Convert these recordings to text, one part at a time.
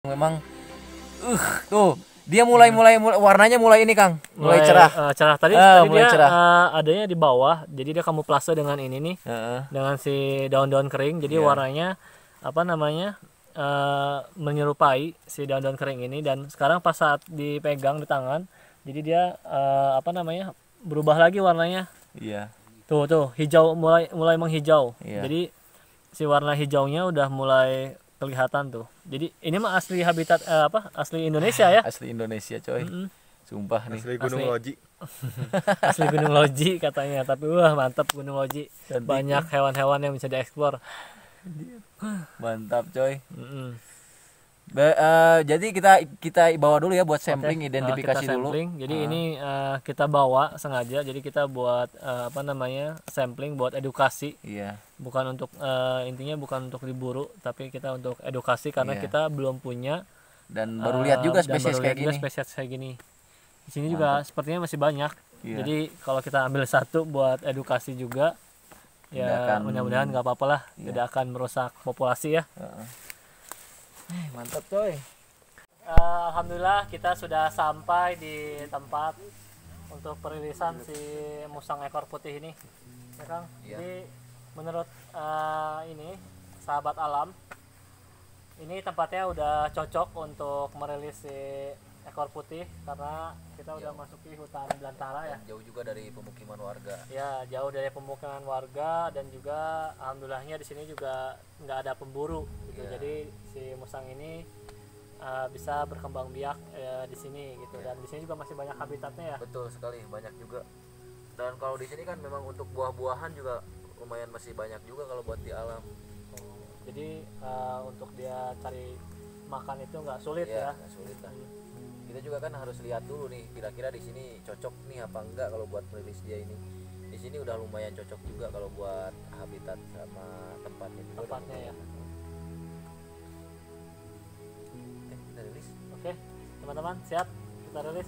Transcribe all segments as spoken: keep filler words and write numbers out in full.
Memang uh tuh dia mulai mulai, mulai warnanya mulai ini Kang, mulai, mulai cerah. Uh, cerah tadi, uh, tadi mulai dia cerah. Uh, adanya di bawah, jadi dia kamuflase dengan ini nih, uh. dengan si daun-daun kering, jadi yeah. warnanya apa namanya uh, menyerupai si daun-daun kering ini. Dan sekarang pas saat dipegang di tangan, jadi dia uh, apa namanya berubah lagi warnanya. Iya. Yeah. Tuh tuh hijau, mulai mulai menghijau. Yeah. Jadi si warna hijaunya udah mulai kelihatan tuh. Jadi ini mah asli habitat eh, apa? Asli Indonesia ya? Asli Indonesia coy. Mm-hmm. Sumpah nih. Asli Gunung asli, Loji. Asli Gunung Loji katanya. Tapi wah mantap Gunung Loji. Banyak hewan-hewan yang bisa dieksplor. Mantap coy. Mm-hmm. Be, uh, jadi kita kita bawa dulu ya buat sampling, okay. Identifikasi uh, dulu. Sampling. Jadi uh. ini uh, kita bawa sengaja. Jadi kita buat uh, apa namanya sampling buat edukasi. Iya. Bukan untuk uh, intinya bukan untuk diburu, tapi kita untuk edukasi karena yeah. kita belum punya dan baru uh, lihat juga spesies kayak gini. Spesies kayak gini. Di sini Mantap. Juga sepertinya masih banyak. Yeah. Jadi kalau kita ambil satu buat edukasi juga, ya akan, mudah-mudahan nggak apa-apa lah, yeah. tidak akan merusak populasi ya. Uh-uh. Eh, mantap coy. Uh, Alhamdulillah kita sudah sampai di tempat untuk perilisan si musang ekor putih ini, ya Kang. Yeah. Jadi menurut uh, ini sahabat alam, ini tempatnya udah cocok untuk merilis si ekor putih karena kita udah masuki hutan belantara ya. Jauh juga dari pemukiman warga. Ya, jauh dari pemukiman warga dan juga alhamdulillahnya di sini juga nggak ada pemburu gitu. Yeah. Jadi si musang ini uh, bisa berkembang biak uh, di sini gitu. Yeah. Dan di sini juga masih banyak habitatnya ya. Betul sekali, banyak juga. Dan kalau di sini kan memang untuk buah-buahan juga lumayan masih banyak juga kalau buat di alam. Oh, jadi uh, untuk dia cari makan itu nggak sulit ya? Ya, sulit lah. Hmm. Kita juga kan harus lihat dulu nih, kira-kira di sini cocok nih apa enggak kalau buat merilis dia ini. Di sini udah lumayan cocok juga kalau buat habitat sama tempatnya juga. Tempatnya ya. Eh, kita rilis. Oke, teman-teman siap kita rilis.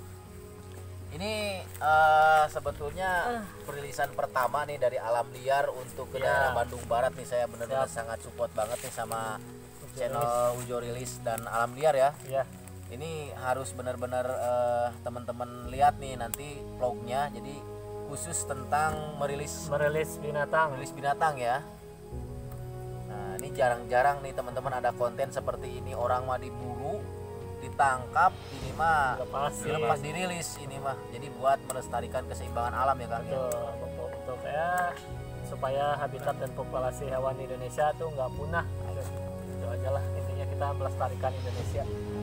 Ini uh, sebetulnya uh. perilisan pertama nih dari Alam Liar untuk ke yeah. daerah Bandung Barat nih. Saya benar-benar sangat support banget nih sama Ujo channel Rilis. Ujo Rilis dan Alam Liar ya. Iya. Yeah. Ini harus benar-benar uh, teman-teman lihat nih nanti vlognya. Jadi khusus tentang merilis merilis binatang, merilis binatang ya. Nah ini jarang-jarang nih teman-teman ada konten seperti ini, orang mah diburu, ditangkap, ini mah lepas, dilepas dirilis ini mah. Jadi buat melestarikan keseimbangan alam ya Kang. Betul, betul, betul. Ya, supaya habitat dan populasi hewan di Indonesia tuh nggak punah. Itu aja lah intinya, kita melestarikan Indonesia.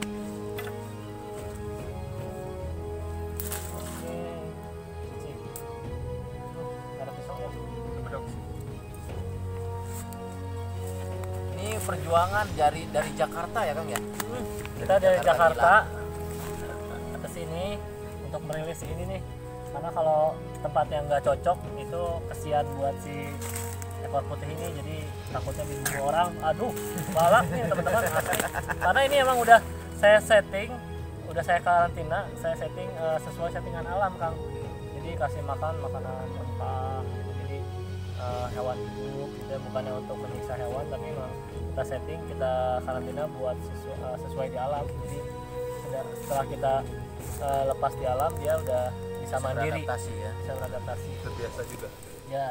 Ini perjuangan dari dari Jakarta ya Kang ya? Hmm, kita dari Jakarta, Jakarta ke sini untuk merilis ini nih. Karena kalau tempat yang nggak cocok itu kesian buat si ekor putih ini, jadi takutnya dibunuh orang. Aduh, balak nih teman-teman. Karena ini emang udah saya setting, udah saya karantina, saya setting uh, sesuai settingan alam Kang. Jadi kasih makan makanan mentah, jadi uh, hewan hidup, gitu, bukannya untuk menyiksa hewan, tapi memang kita setting, kita karantina buat sesuai, uh, sesuai di alam. Jadi setelah kita uh, lepas di alam, dia udah bisa, bisa mandiri, beradaptasi ya, bisa beradaptasi, terbiasa juga ya.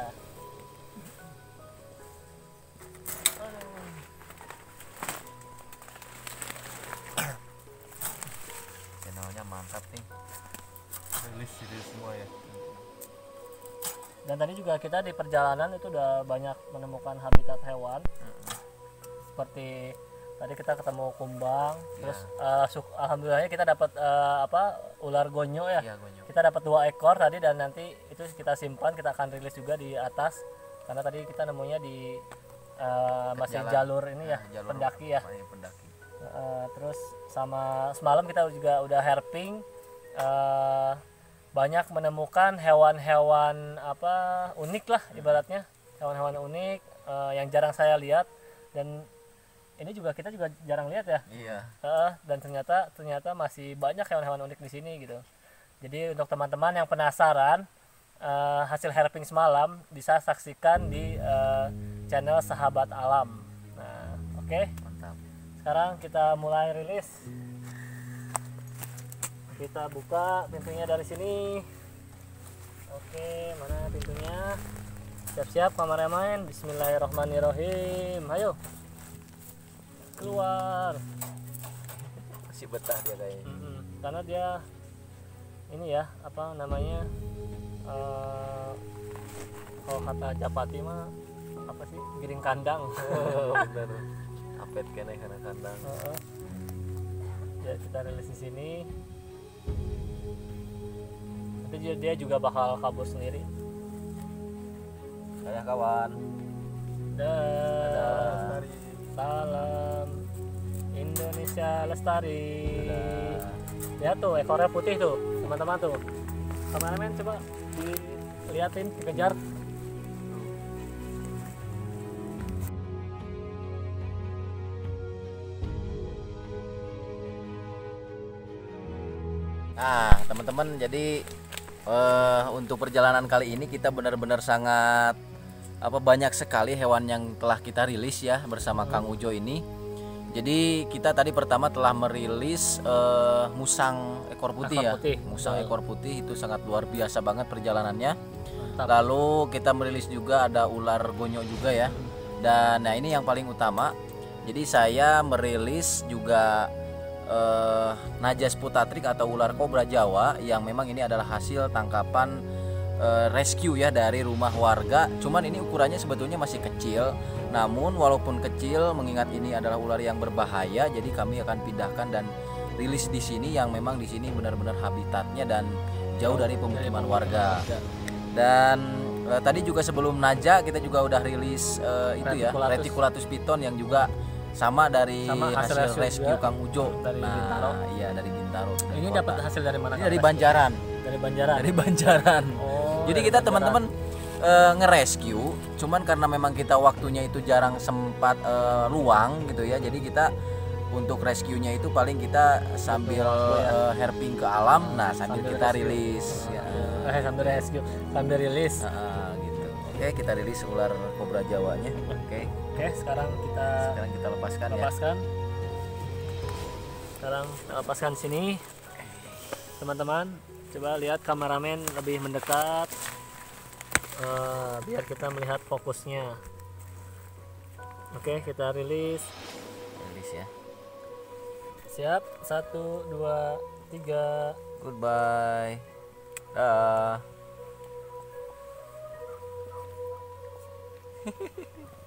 Channelnya mantap nih, rilis rilis semua ya. Dan tadi juga kita di perjalanan itu udah banyak menemukan habitat hewan, mm-hmm. seperti tadi kita ketemu kumbang, yeah. terus uh, alhamdulillahnya kita dapat uh, apa ular gonyo ya, yeah, gonyo. Kita dapat dua ekor tadi, dan nanti itu kita simpan, kita akan rilis juga di atas karena tadi kita nemunya di uh, masih jalan, jalur ini ya, jalur pendaki ya. Pendaki. Uh, terus sama semalam kita juga udah herping. Uh, banyak menemukan hewan-hewan apa unik lah ibaratnya, hewan-hewan unik uh, yang jarang saya lihat, dan ini juga kita juga jarang lihat ya. Iya. Uh, dan ternyata ternyata masih banyak hewan-hewan unik di sini gitu. Jadi untuk teman-teman yang penasaran uh, hasil herping semalam bisa saksikan di uh, channel Sahabat Alam. Nah, oke. Okay. Mantap. sekarang kita mulai rilis. Kita buka pintunya dari sini. Oke, mana pintunya? Siap-siap kameramen. Bismillahirrahmanirrahim. Ayo. Keluar. Masih betah dia kayaknya. Mm-mm. Karena dia ini ya, apa namanya? Uh, kalau kata Japati mah apa sih? Giring kandang. Oh, bener. Apet kene karena kandang. Uh-uh. Ya, kita rilis di sini. Nanti dia, dia juga bakal kabur sendiri. Ada kawan. Dah. Salam Indonesia lestari. Lihat tuh ekornya putih tuh, teman-teman tuh. Kameramen coba dilihatin, dikejar. Nah, teman-teman, jadi uh, untuk perjalanan kali ini kita benar-benar sangat apa banyak sekali hewan yang telah kita rilis ya bersama Kang Ujo ini. Jadi kita tadi pertama telah merilis uh, musang ekor putih ekor ya. Putih. Musang Betul. ekor putih itu sangat luar biasa banget perjalanannya. Mantap. Lalu kita merilis juga ada ular gonyo juga ya. Dan nah ini yang paling utama. Jadi saya merilis juga uh, Najas putatrik atau ular kobra Jawa yang memang ini adalah hasil tangkapan uh, rescue ya dari rumah warga. Cuman ini ukurannya sebetulnya masih kecil. Namun walaupun kecil, mengingat ini adalah ular yang berbahaya, jadi kami akan pindahkan dan rilis di sini yang memang di sini benar-benar habitatnya dan jauh dari pemukiman warga. Dan uh, tadi juga sebelum Naja kita juga udah rilis uh, itu ya Reticulatus. Reticulatus piton yang juga sama dari Sama hasil hasil, rescue rescue juga. Kang Ujo. Dari nah, Bintaro. iya dari Bintaro. dari Ini kota. dapat hasil dari mana? Ini Kang? dari Banjaran. Dari Banjaran. Dari Banjaran. Oh, Jadi dari kita Banjaran. teman-teman uh, nge-rescue, cuman karena memang kita waktunya itu jarang sempat uh, luang gitu ya. Jadi kita untuk rescue-nya itu paling kita sambil uh, herping ke alam, nah sambil, Sambil kita rescue. rilis ya. Eh, sambil rescue, sambil rilis. Nah, gitu. Oke, kita rilis ular kobra Jawanya. Oke. Oke, sekarang kita Sekarang kita lepaskan ya. lepaskan. Sekarang kita lepaskan sini. Teman-teman, coba lihat kameramen lebih mendekat. Eh, biar kita melihat fokusnya. Oke, kita rilis. Rilis ya. Siap, satu, dua, tiga. Goodbye. Dah.